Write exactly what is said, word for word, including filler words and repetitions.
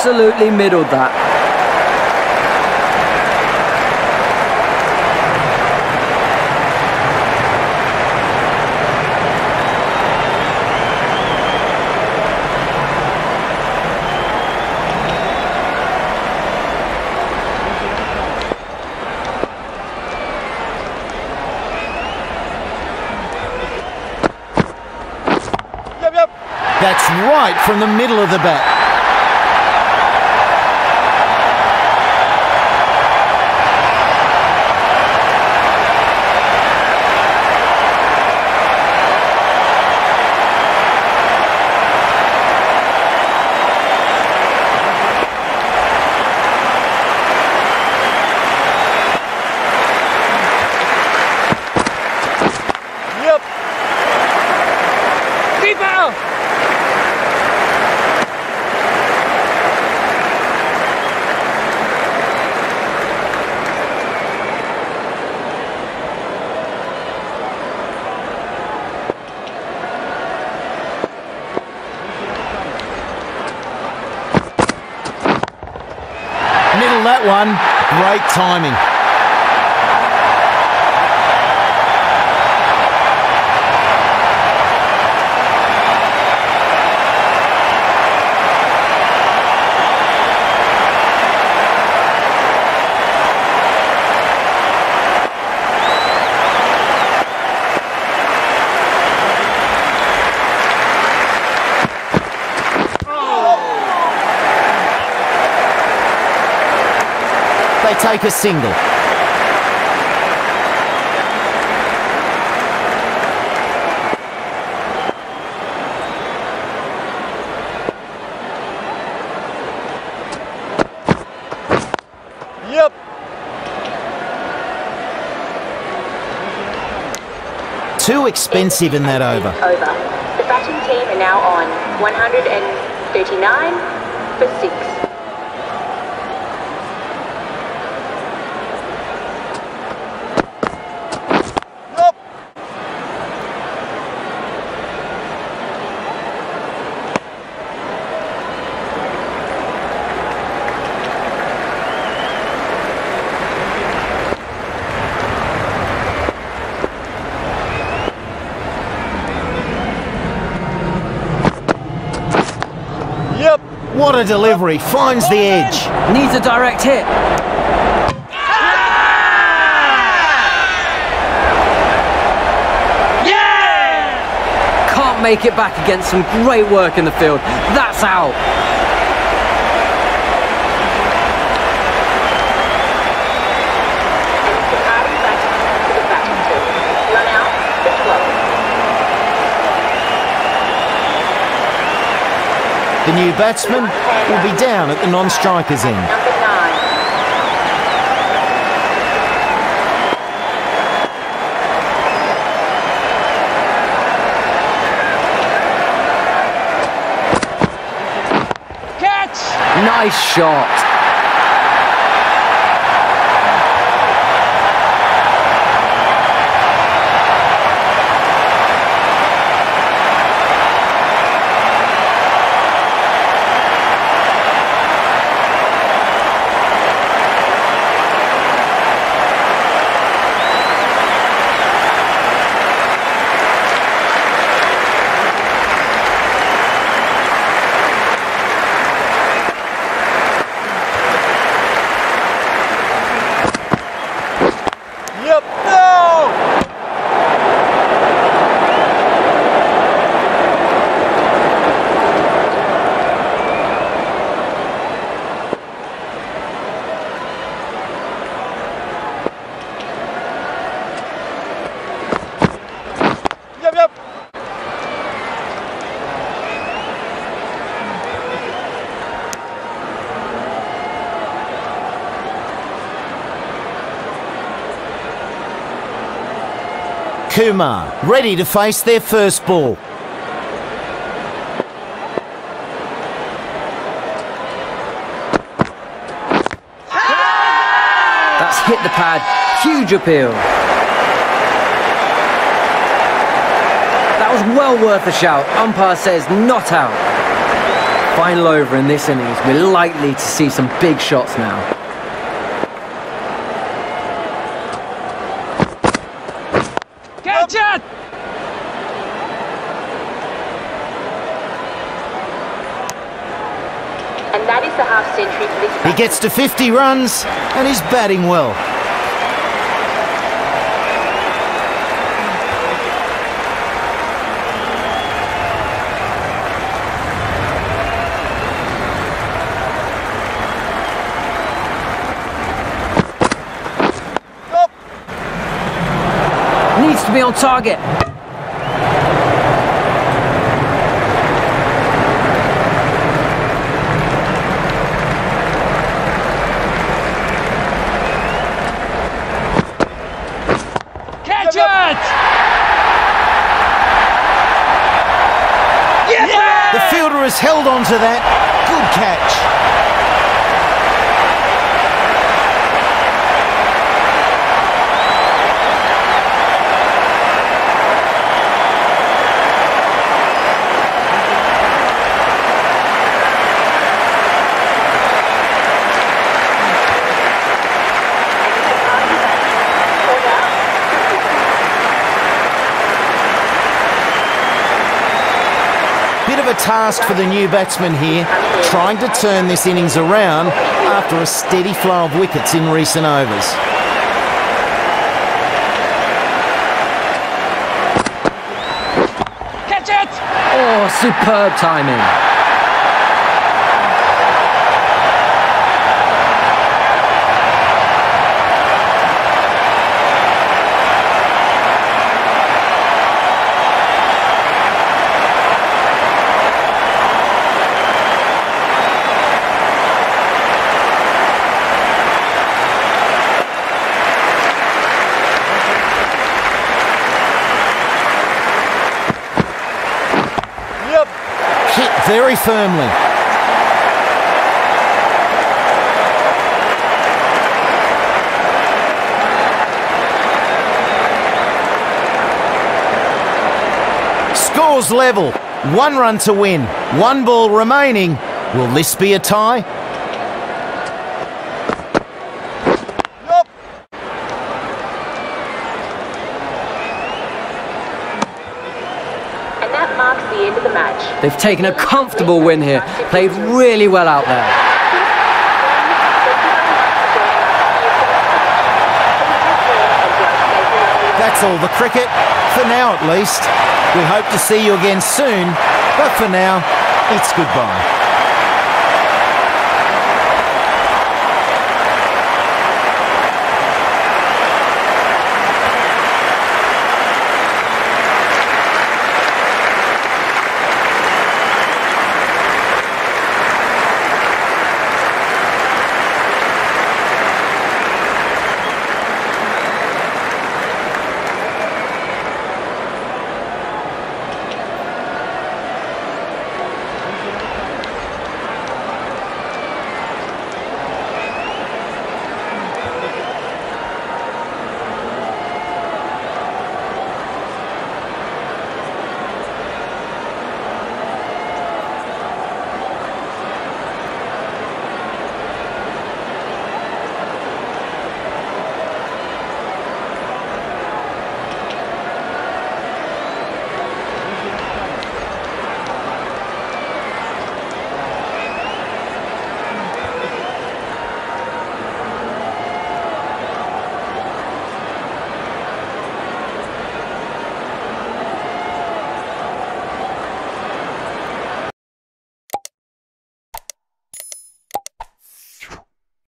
absolutely middled that. That's right from the middle of the bat. Yep. Keep out. Middle that one, great timing. They take a single. Yep. Too expensive in that over. Over. The batting team are now on one hundred thirty-nine for six. What a delivery, finds the edge. Needs a direct hit. Yeah! Can't make it back against some great work in the field. That's out. The new batsman will be down at the non-striker's end. Number nine. Catch! Nice shot. Kumar, ready to face their first ball. That's hit the pad. Huge appeal. That was well worth a shout. Umpire says not out. Final over in this innings. We're likely to see some big shots now. Catch it! And that is the half century for this He batsman. gets to fifty runs and he's batting well. Needs to be on target. Catch it! Yes! The fielder has held on to that. Good catch. Bit of a task for the new batsman here, trying to turn this innings around after a steady flow of wickets in recent overs. Catch it! Oh, superb timing. Hit very firmly. Scores level. One run to win. One ball remaining. Will this be a tie? And that marks the end of the match. They've taken a comfortable win here. Played really well out there. That's all the cricket, for now at least. We hope to see you again soon, but for now, it's goodbye.